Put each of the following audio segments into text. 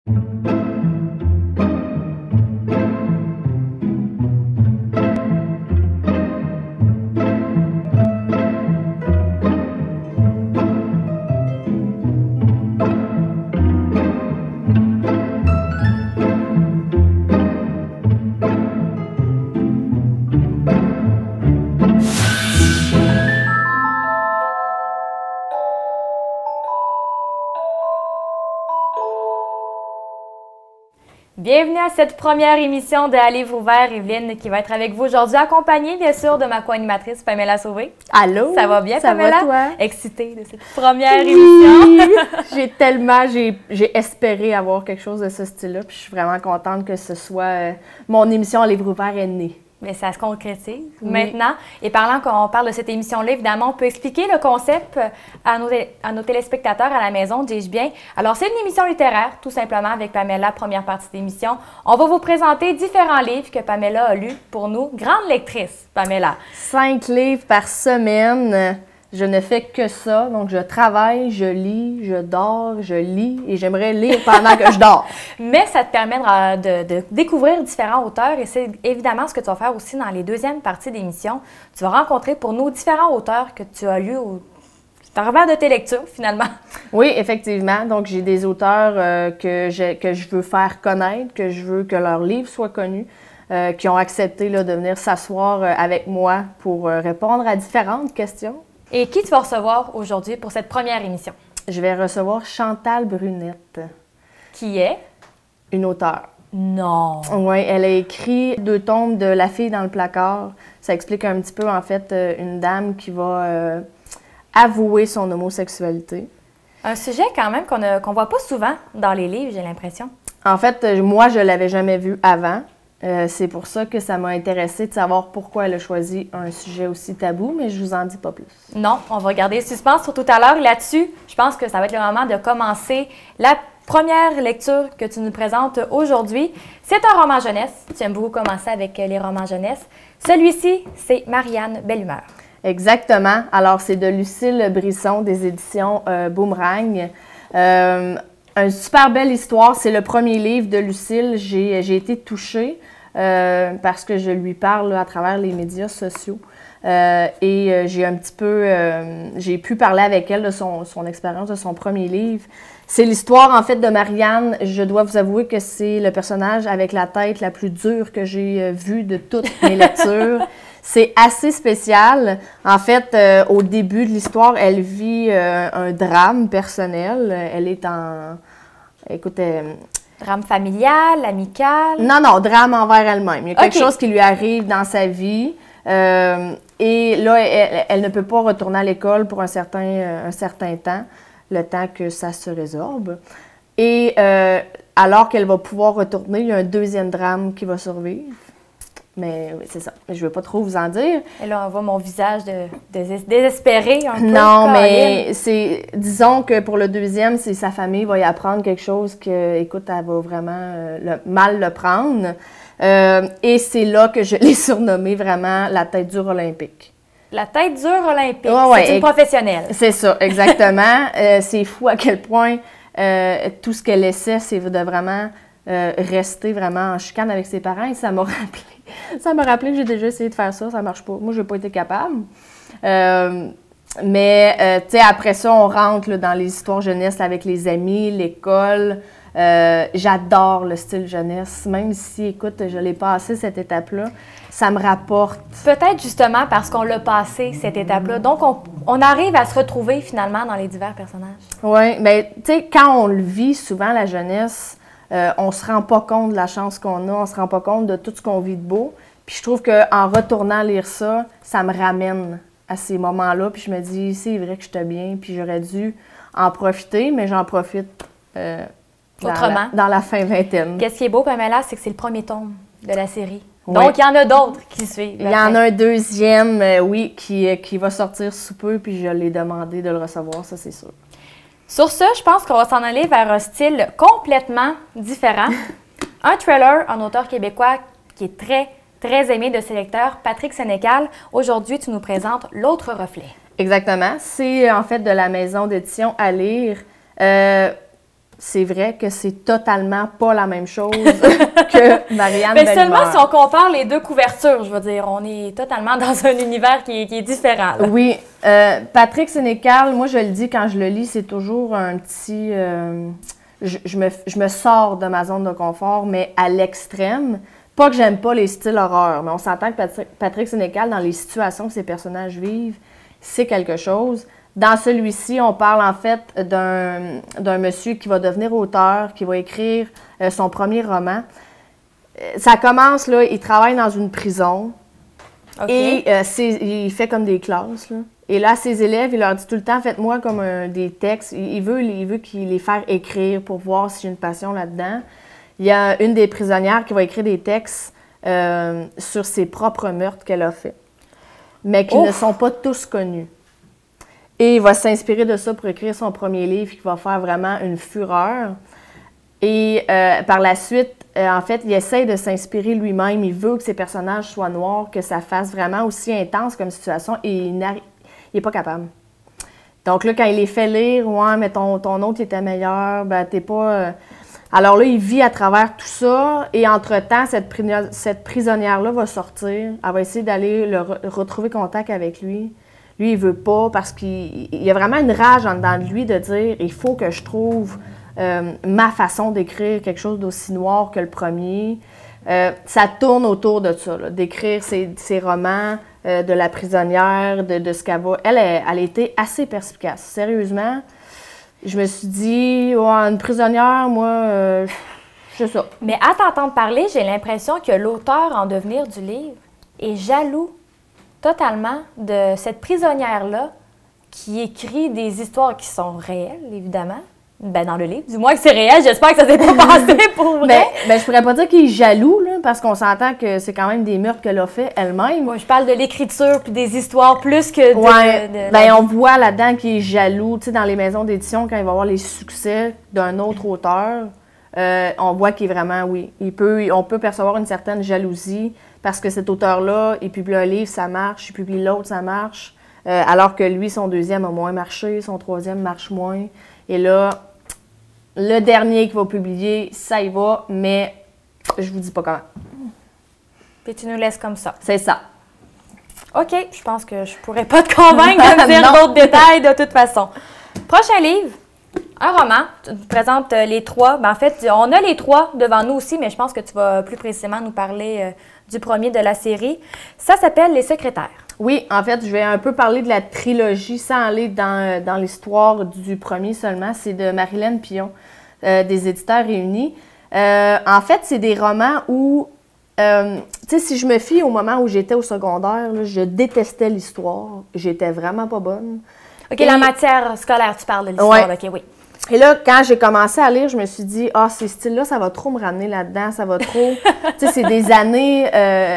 Bienvenue à cette première émission de À livre ouvert, Evelyne, qui va être avec vous aujourd'hui, accompagnée bien sûr de ma co-animatrice Pamela Sauvé. Allô? Ça va bien, ça Pamela? Va, toi? Excitée de cette première émission. J'ai espéré avoir quelque chose de ce style-là, puis je suis vraiment contente que ce soit mon émission À livre ouvert est née. Mais ça se concrétise maintenant. Et parlant qu'on parle de cette émission-là, évidemment, on peut expliquer le concept à nos téléspectateurs à la maison, dis-je bien. Alors, c'est une émission littéraire, tout simplement, avec Pamela, première partie d'émission. On va vous présenter différents livres que Pamela a lus pour nous. Grande lectrice, Pamela. 5 livres par semaine. Je ne fais que ça. Donc, je travaille, je lis, je dors, je lis et j'aimerais lire pendant que je dors. Mais ça te permet de découvrir différents auteurs et c'est évidemment ce que tu vas faire aussi dans les deuxièmes parties d'émission. Tu vas rencontrer pour nous différents auteurs que tu as lus au travers de tes lectures, finalement. Oui, effectivement. Donc, j'ai des auteurs que je veux faire connaître, que je veux que leurs livres soient connus, qui ont accepté là, de venir s'asseoir avec moi pour répondre à différentes questions. Et qui tu vas recevoir aujourd'hui pour cette première émission? Je vais recevoir Chantal Brunette. Qui est? Une auteure. Non! Oui, elle a écrit 2 tomes de La fille dans le placard. Ça explique un petit peu, en fait, une dame qui va avouer son homosexualité. Un sujet, quand même, qu'on voit pas souvent dans les livres, j'ai l'impression. En fait, moi, je l'avais jamais vu avant. C'est pour ça que ça m'a intéressée de savoir pourquoi elle a choisi un sujet aussi tabou, mais je vous en dis pas plus. Non, on va garder le suspense pour tout à l'heure. Là-dessus, je pense que ça va être le moment de commencer la première lecture que tu nous présentes aujourd'hui. C'est un roman jeunesse. Tu aimes beaucoup commencer avec les romans jeunesse. Celui-ci, c'est Marianne Belle-Humeur. Exactement. Alors, c'est de Lucille Brisson des éditions Boomerang. Une super belle histoire. C'est le premier livre de Lucille. J'ai été touchée parce que je lui parle là, à travers les médias sociaux. J'ai un petit peu... j'ai pu parler avec elle de son expérience de son premier livre. C'est l'histoire, en fait, de Marianne. Je dois vous avouer que c'est le personnage avec la tête la plus dure que j'ai vue de toutes mes lectures. C'est assez spécial. En fait, au début de l'histoire, elle vit un drame personnel. Elle est en... Écoute... drame familial, amical? Non, drame envers elle-même. Il y a quelque chose qui lui arrive dans sa vie. Et là, elle ne peut pas retourner à l'école pour un certain temps, le temps que ça se résorbe. Et alors qu'elle va pouvoir retourner, il y a un deuxième drame qui va survivre. Mais oui, c'est ça. Je ne veux pas trop vous en dire. Et là, on voit mon visage de désespéré un peu. Non, mais disons que pour le deuxième, c'est sa famille va y apprendre quelque chose que, écoute, elle va vraiment mal le prendre. Et c'est là que je l'ai surnommée vraiment la tête dure olympique. La tête dure olympique, c'est une professionnelle. C'est ça, exactement. C'est fou à quel point tout ce qu'elle essaie, c'est de vraiment rester vraiment en chicane avec ses parents. Et ça m'a rappelé que j'ai déjà essayé de faire ça, ça marche pas. Moi, je n'ai pas été capable. Mais, tu sais, après ça, on rentre là, dans les histoires jeunesse avec les amis, l'école. J'adore le style jeunesse, même si, écoute, je l'ai passé cette étape-là, ça me rapporte. Peut-être justement parce qu'on l'a passé, cette étape-là. Donc, on arrive à se retrouver finalement dans les divers personnages. Oui, mais tu sais, quand on le vit souvent, la jeunesse, on se rend pas compte de la chance qu'on a, on se rend pas compte de tout ce qu'on vit de beau. Puis je trouve qu'en retournant lire ça, ça me ramène à ces moments-là. Puis je me dis, c'est vrai que j'étais bien, puis j'aurais dû en profiter, mais j'en profite autrement. Dans la fin vingtaine. Qu'est-ce qui est beau, Pamela, c'est que c'est le premier tome de la série. Oui. Donc, il y en a d'autres qui suivent. Il y en a un deuxième, oui, qui va sortir sous peu, puis je l'ai demandé de le recevoir, ça c'est sûr. Sur ce, je pense qu'on va s'en aller vers un style complètement différent. Un thriller, un auteur québécois qui est très, très aimé de ses lecteurs, Patrick Sénécal. Aujourd'hui, tu nous présentes L'autre reflet. Exactement. C'est en fait de la maison d'édition À lire. c'est vrai que c'est totalement pas la même chose que Marianne Mais Bellemare. seulement si on compare les deux couvertures, je veux dire, on est totalement dans un univers qui est différent. Là. Oui. Patrick Sénécal, moi, je le dis quand je le lis, c'est toujours un petit... je me sors de ma zone de confort, mais à l'extrême. Pas que j'aime pas les styles horreur, mais on s'entend que Patrick Sénécal, dans les situations que ses personnages vivent, c'est quelque chose. Dans celui-ci, on parle en fait d'un monsieur qui va devenir auteur, qui va écrire son premier roman. Ça commence, là, il travaille dans une prison et il fait comme des classes, là. Et là, ses élèves, il leur dit tout le temps, faites-moi comme des textes. Il veut qu'il les fasse écrire pour voir s'il y a une passion là-dedans. Il y a une des prisonnières qui va écrire des textes sur ses propres meurtres qu'elle a faits, mais qui ne sont pas tous connus. Et il va s'inspirer de ça pour écrire son premier livre qui va faire vraiment une fureur. Et par la suite, en fait, il essaie de s'inspirer lui-même. Il veut que ses personnages soient noirs, que ça fasse vraiment aussi intense comme situation, et il n'est pas capable. Donc là, quand il les fait lire, « Ouais, mais ton autre était meilleur, ben t'es pas... Alors là, il vit à travers tout ça, et entre-temps, cette prisonnière-là va sortir. Elle va essayer d'aller retrouver contact avec lui. Lui, il veut pas parce qu'il y a vraiment une rage en dedans de lui de dire « Il faut que je trouve ma façon d'écrire quelque chose d'aussi noir que le premier. » Ça tourne autour de ça, d'écrire ses romans, de la prisonnière, de ce qu'elle va... Elle a été assez perspicace. Sérieusement, je me suis dit, une prisonnière, moi, c'est ça. Mais à t'entendre parler, j'ai l'impression que l'auteur en devenir du livre est jaloux totalement de cette prisonnière-là qui écrit des histoires qui sont réelles, évidemment. Ben, dans le livre, du moins que c'est réel, j'espère que ça s'est pas passé pour vrai. Ben, je pourrais pas dire qu'il est jaloux, là, parce qu'on s'entend que c'est quand même des meurtres qu'elle a fait elle-même. Moi, je parle de l'écriture puis des histoires plus que de... Ouais, ben, on voit là-dedans qu'il est jaloux, tu sais, dans les maisons d'édition, quand il va avoir les succès d'un autre auteur, on voit qu'il est vraiment, oui, on peut percevoir une certaine jalousie, parce que cet auteur-là, il publie un livre, ça marche, il publie l'autre, ça marche, alors que lui, son deuxième a moins marché, son troisième marche moins. Et là, le dernier qu'il va publier, ça y va, mais je vous dis pas comment. Puis tu nous laisses comme ça. C'est ça. OK, je pense que je pourrais pas te convaincre de me dire d'autres détails de toute façon. Prochain livre, un roman. Tu nous présentes les trois. Ben, en fait, on a les trois devant nous aussi, mais je pense que tu vas plus précisément nous parler du premier de la série. Ça s'appelle Les Secrétaires. Oui, en fait, je vais un peu parler de la trilogie sans aller dans l'histoire du premier seulement. C'est de Marilyn Pion, des Éditeurs Réunis. En fait, c'est des romans où, tu sais, si je me fie au moment où j'étais au secondaire, là, je détestais l'histoire. J'étais vraiment pas bonne. OK, la matière scolaire, tu parles de l'histoire. Ouais. OK, oui. Et là, quand j'ai commencé à lire, je me suis dit, ces styles-là, ça va trop me ramener là-dedans, ça va trop... Tu sais, c'est des années,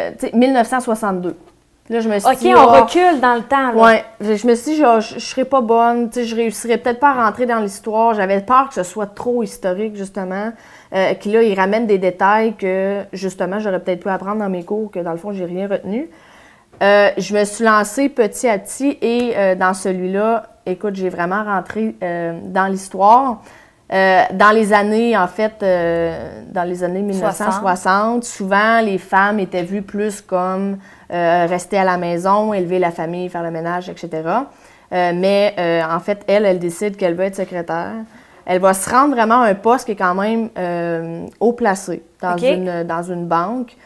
1962. Là, je me suis dit, on recule dans le temps. Oui, je me suis dit, je serais pas bonne, je réussirais peut-être pas à rentrer dans l'histoire. J'avais peur que ce soit trop historique, justement. Puis là, il ramène des détails que, justement, j'aurais peut-être pu apprendre dans mes cours, que dans le fond, j'ai rien retenu. Je me suis lancée petit à petit et dans celui-là, écoute, j'ai vraiment rentré dans l'histoire. Dans les années, en fait, dans les années 1960, souvent, les femmes étaient vues plus comme rester à la maison, élever la famille, faire le ménage, etc. Mais en fait, elle décide qu'elle veut être secrétaire. Elle va se rendre vraiment à un poste qui est quand même haut placé dans une banque.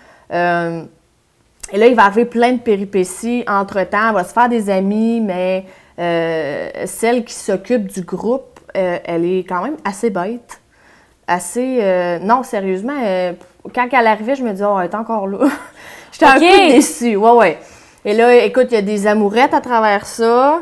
Et là, il va arriver plein de péripéties. Entre-temps, elle va se faire des amis, mais celle qui s'occupe du groupe, elle est quand même assez bête. Non, sérieusement, quand elle arrivait, je me disais, elle est encore là. J'étais un peu déçue. Ouais. Et là, écoute, il y a des amourettes à travers ça.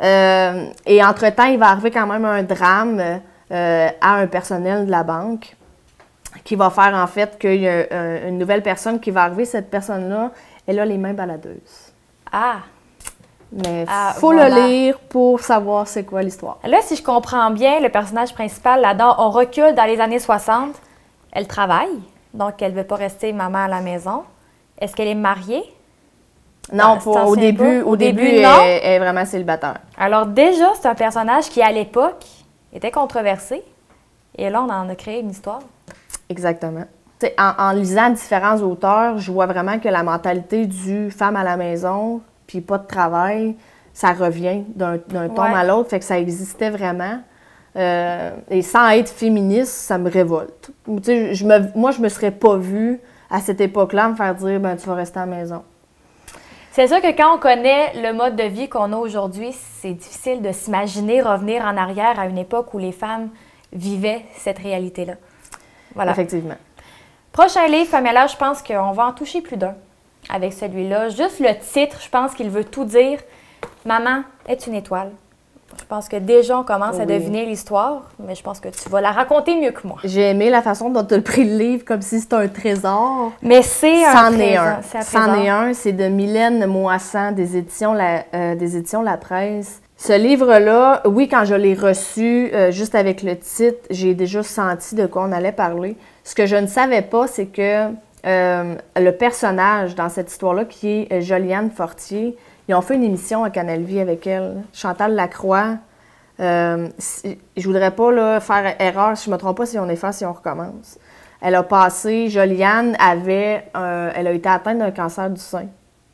Et entre-temps, il va arriver quand même un drame à un personnel de la banque qui va faire en fait qu'il y a une nouvelle personne qui va arriver. Cette personne-là, elle a les mains baladeuses. Ah! Mais il faut le lire pour savoir c'est quoi l'histoire. Là, si je comprends bien, le personnage principal, là-dedans, on recule dans les années 60. Elle travaille, donc elle ne veut pas rester maman à la maison. Est-ce qu'elle est mariée? Non, au début, non. Elle est vraiment célibataire. Alors déjà, c'est un personnage qui, à l'époque, était controversé Et là, on en a créé une histoire. Exactement. En lisant différents auteurs, je vois vraiment que la mentalité du femme à la maison, puis pas de travail, ça revient d'un tome à l'autre, fait que ça existait vraiment. Et sans être féministe, ça me révolte. Moi, je me serais pas vue à cette époque-là me faire dire ben, tu vas rester à la maison. C'est sûr que quand on connaît le mode de vie qu'on a aujourd'hui, c'est difficile de s'imaginer revenir en arrière à une époque où les femmes vivaient cette réalité-là. Voilà. Effectivement. Prochain livre, Pamela, je pense qu'on va en toucher plus d'un avec celui-là. Juste le titre, je pense qu'il veut tout dire. Maman est une étoile. Je pense que déjà, on commence à deviner l'histoire, mais je pense que tu vas la raconter mieux que moi. J'ai aimé la façon dont tu as pris le livre, comme si c'était un trésor. Mais c'est un trésor. C'en est un. C'est de Mylène Moissan, des éditions La Presse. Ce livre-là, oui, quand je l'ai reçu, juste avec le titre, j'ai déjà senti de quoi on allait parler. Ce que je ne savais pas, c'est que le personnage dans cette histoire-là, qui est Joliane Fortier, ils ont fait une émission à Canal Vie avec elle. Chantal Lacroix. Je voudrais pas là, faire erreur, si je me trompe pas, si on efface, si on recommence. Elle a passé, Joliane elle a été atteinte d'un cancer du sein.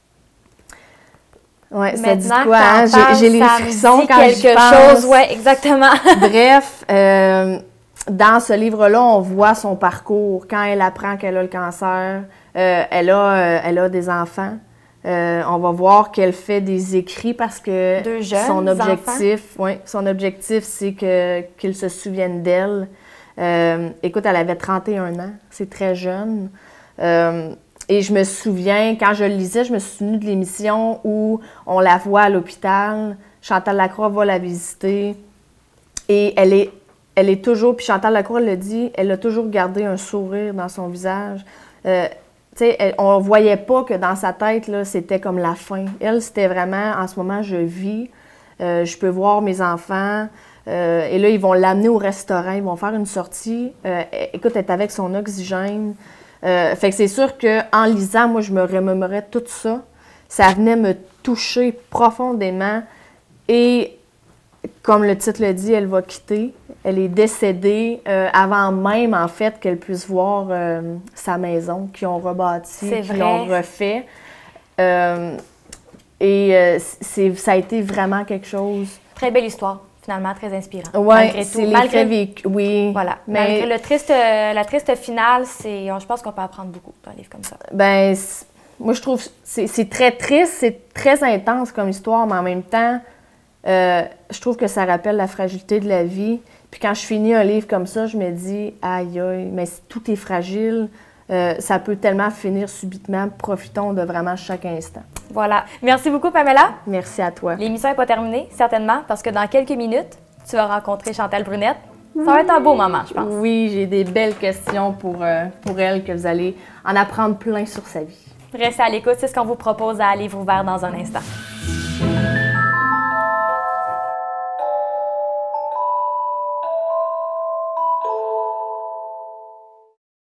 Oui, ça dit quoi, hein? J'ai les frissons quand je pense. Oui, exactement. Bref, dans ce livre-là, on voit son parcours. Quand elle apprend qu'elle a le cancer, elle a des enfants. On va voir qu'elle fait des écrits parce que son objectif, c'est qu'ils se souviennent d'elle. Écoute, elle avait 31 ans, c'est très jeune. Et je me souviens, quand je le lisais, je me suis souvenue de l'émission où on la voit à l'hôpital. Chantal Lacroix va la visiter. Et elle est toujours, puis Chantal Lacroix le dit, elle a toujours gardé un sourire dans son visage. On ne voyait pas que dans sa tête, là, c'était comme la fin. Elle, c'était vraiment, en ce moment, je vis, je peux voir mes enfants. Et là, ils vont l'amener au restaurant, ils vont faire une sortie. Écoute, elle est avec son oxygène. Fait que c'est sûr qu'en lisant, moi, je me remémorais tout ça. Ça venait me toucher profondément. Et comme le titre le dit, elle va quitter. Elle est décédée avant même, en fait, qu'elle puisse voir sa maison qu'ils ont rebâtie, qu'ils ont refait. Ça a été vraiment quelque chose. Très belle histoire, finalement, très inspirant. Oui, c'est les faits vécus. Oui. Voilà. Mais malgré la triste finale, je pense qu'on peut apprendre beaucoup dans un livre comme ça. Ben, moi, je trouve que c'est très triste, c'est très intense comme histoire, mais en même temps, je trouve que ça rappelle la fragilité de la vie. Puis quand je finis un livre comme ça, je me dis, aïe, aïe, mais si tout est fragile, ça peut tellement finir subitement. Profitons de vraiment chaque instant. Voilà. Merci beaucoup, Pamela. Merci à toi. L'émission n'est pas terminée, certainement, parce que dans quelques minutes, tu vas rencontrer Chantal Brunette. Ça va être un beau moment, je pense. Oui, j'ai des belles questions pour elle, que vous allez en apprendre plein sur sa vie. Restez à l'écoute, c'est ce qu'on vous propose à Livre ouvert dans un instant.